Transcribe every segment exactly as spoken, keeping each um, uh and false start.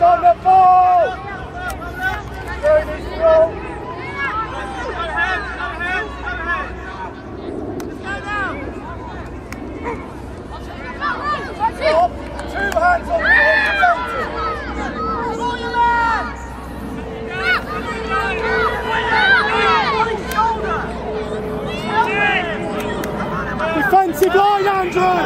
on the ball! Very strong. Stop. Two hands on the ball. Defensive line, Andrew!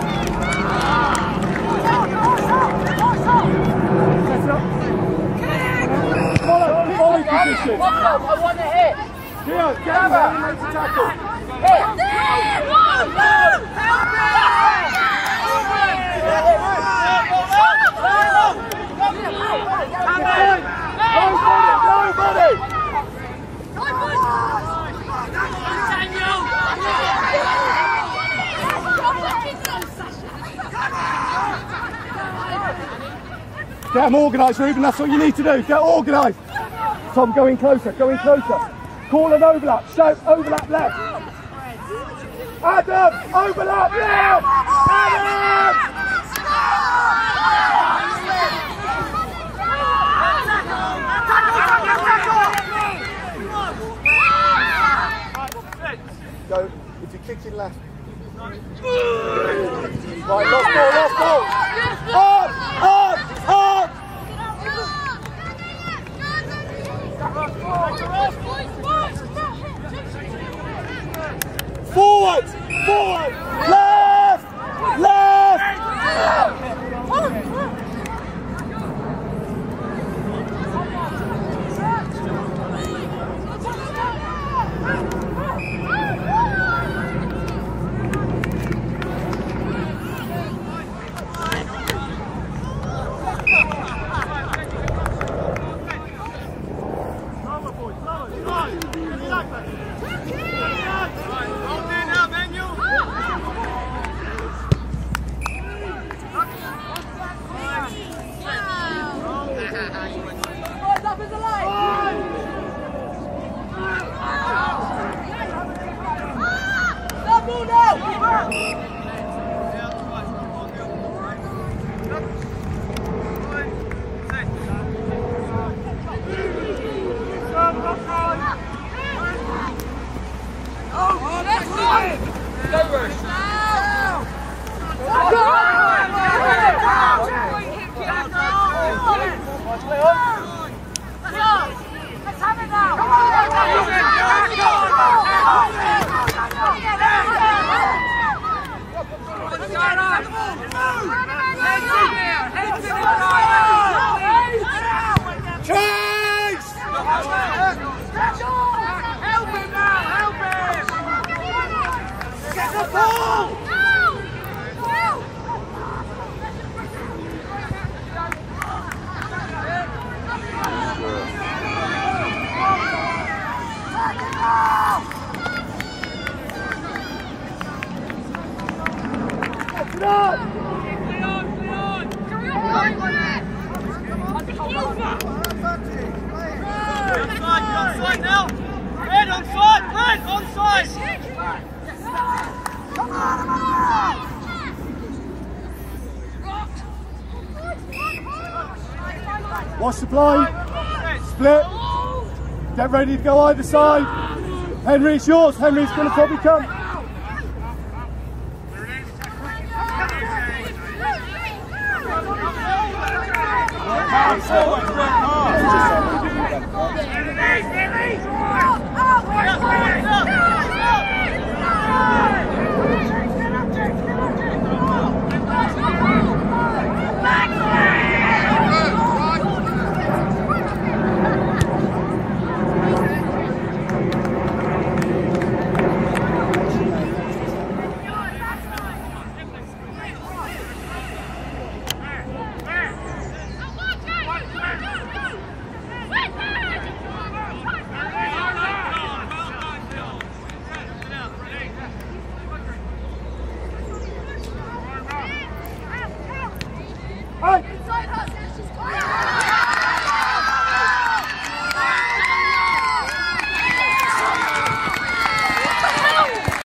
Follow, follow position. I want to hit. Here, get him out and make the tackle. Hit. Nobody! Get them organised, Ruben, that's what you need to do. Get organised. Tom, go in closer, go in closer. Call an overlap, shout overlap left. Adam, overlap left! Adam! Go, if you're kicking left. Right, lost ball, lost ball! On, on, on! Forward, forward, left, left! Watch the play, split, get ready to go either side. Henry, it's yours. Henry's going to probably come. Hey!